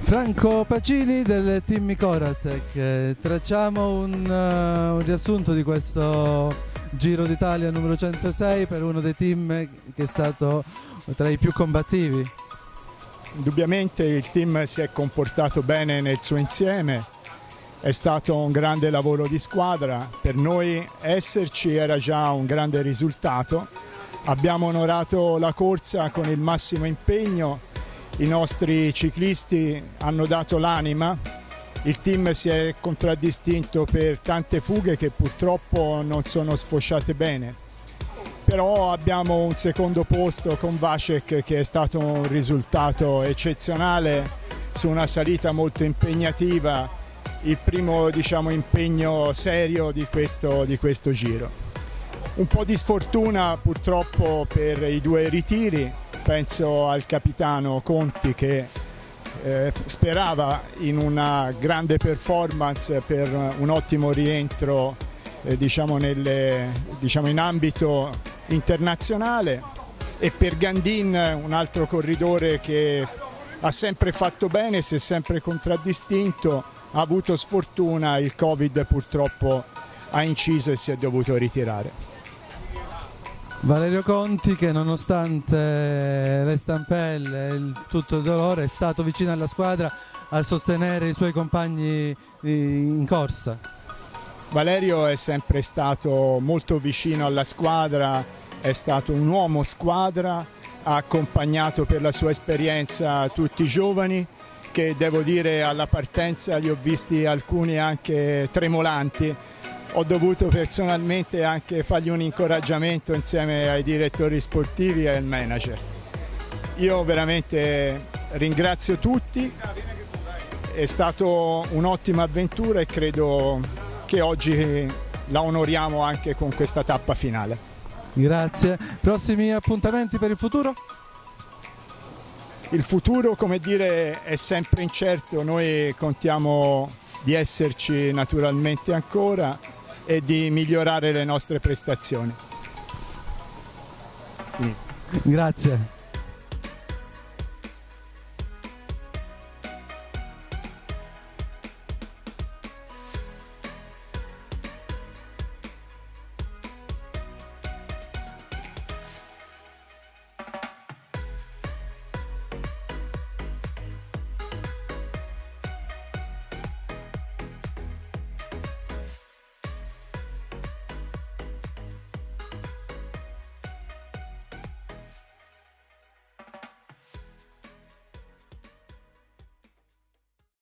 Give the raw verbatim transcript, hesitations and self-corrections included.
Franco Pacini del team Icoratec. Tracciamo un, uh, un riassunto di questo Giro d'Italia numero centosei per uno dei team che è stato tra i più combattivi. Indubbiamente il team si è comportato bene nel suo insieme, è stato un grande lavoro di squadra, per noi esserci era già un grande risultato, abbiamo onorato la corsa con il massimo impegno, i nostri ciclisti hanno dato l'anima, il team si è contraddistinto per tante fughe che purtroppo non sono sfociate bene, però abbiamo un secondo posto con Vacek che è stato un risultato eccezionale su una salita molto impegnativa, il primo diciamo, impegno serio di questo, di questo giro. Un po' di sfortuna purtroppo per i due ritiri, penso al capitano Conti che eh, sperava in una grande performance per un ottimo rientro eh, diciamo, nelle, diciamo in ambito internazionale, e per Gandin, un altro corridore che ha sempre fatto bene, si è sempre contraddistinto, ha avuto sfortuna, il Covid purtroppo ha inciso e si è dovuto ritirare. Valerio Conti che nonostante le stampelle e tutto il dolore è stato vicino alla squadra a sostenere i suoi compagni in corsa. Valerio è sempre stato molto vicino alla squadra, è stato un uomo squadra, ha accompagnato per la sua esperienza tutti i giovani che devo dire alla partenza li ho visti alcuni anche tremolanti. Ho dovuto personalmente anche fargli un incoraggiamento insieme ai direttori sportivi e al manager. Io veramente ringrazio tutti, è stata un'ottima avventura e credo che oggi la onoriamo anche con questa tappa finale. Grazie. Prossimi appuntamenti per il futuro? Il futuro, come dire, è sempre incerto, noi contiamo di esserci naturalmente ancora e di migliorare le nostre prestazioni. Grazie.